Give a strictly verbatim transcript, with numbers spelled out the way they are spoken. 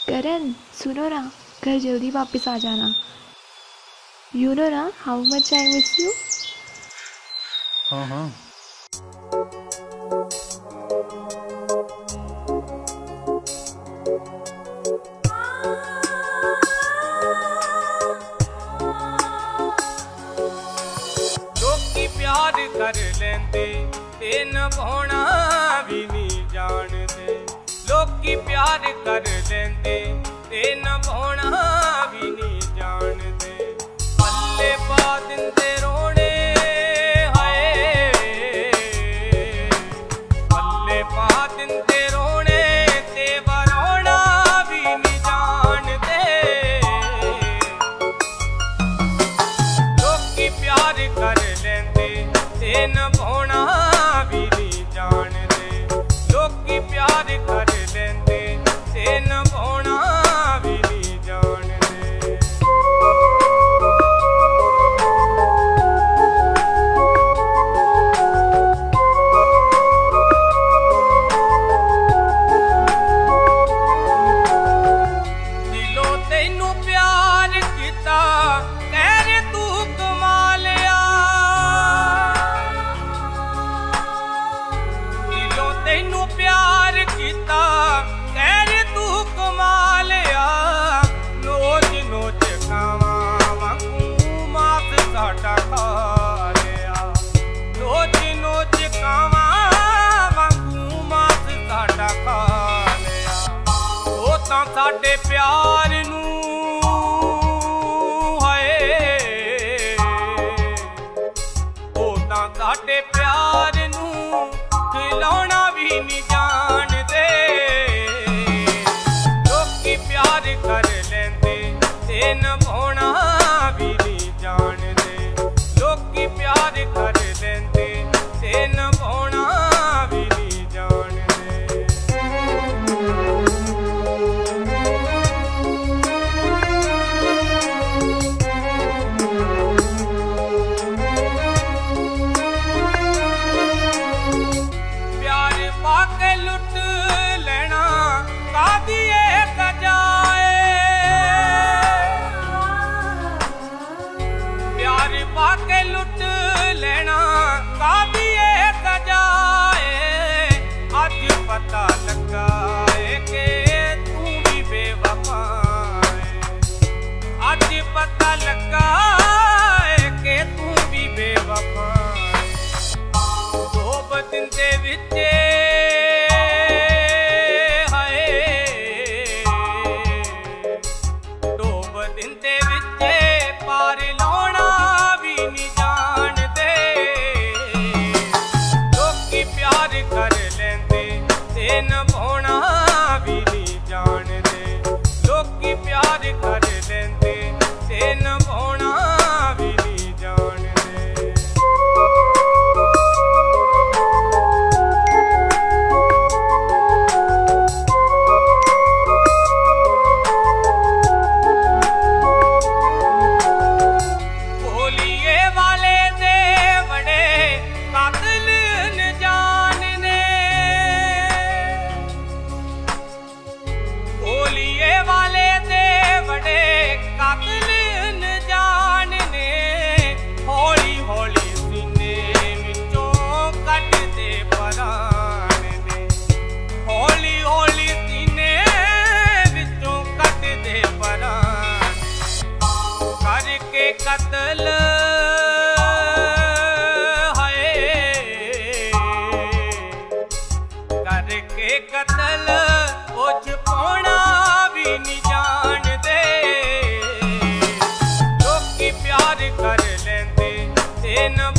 करण सुनो ना, घर जल्दी वापस आ जाना। यू नो ना how much I miss you. हाँ हाँ लोकी प्यार कर लेंदे ते निभाना भी नहीं जानदे। लोकी प्यार कर लेंदे ते निभाना भी नहीं जानदे। पल्ले पा दिंदे रोने हाय, पल्ले पा दिंदे रोने ते वरोना भी नहीं जानदे। लोकी प्यार कर लेंदे ते निभाना भी नहीं जानदे। लोकी प्यार कर लेंदे ते निभाना भी नहीं जानदे। दिलों तैनू प्यार किता कहर तू कमा लिया। दिलों तैनू प्यार किता कहर तू कमा लिया। नोच नोच खावा वांगू मास साडा खा लिया। नोच नोच खावा वांगू मास साडा खा लिया। ओ तां साडे प्यार नू साडे प्यार नू खिलौना भी नहीं जानदे। लोकी प्यार कर लेंदे ते निभाना भी नहीं जानदे। लोकी प्यार कर लेंदे ते निभाना भी नहीं जानदे। पाके लुट लेना कादिए सजाए। प्यार पाके लुट लेना कादिए सजाए। अज पता लगा है कि तू भी बेवफा है। अज पता लगा है कि तू भी बेवफा है। धोब दिंदे विचे पार लाना भी नहीं जानदे। लोकी प्यार कर लेंदे ते निभाना भी नहीं जानदे। लोकी प्यार कर लेंदे ते निभाना भी नहीं जानदे। कत्ल है करके कत्ल कुछ पाना भी नहीं जानदे। लोकी प्यार कर लेंदे ते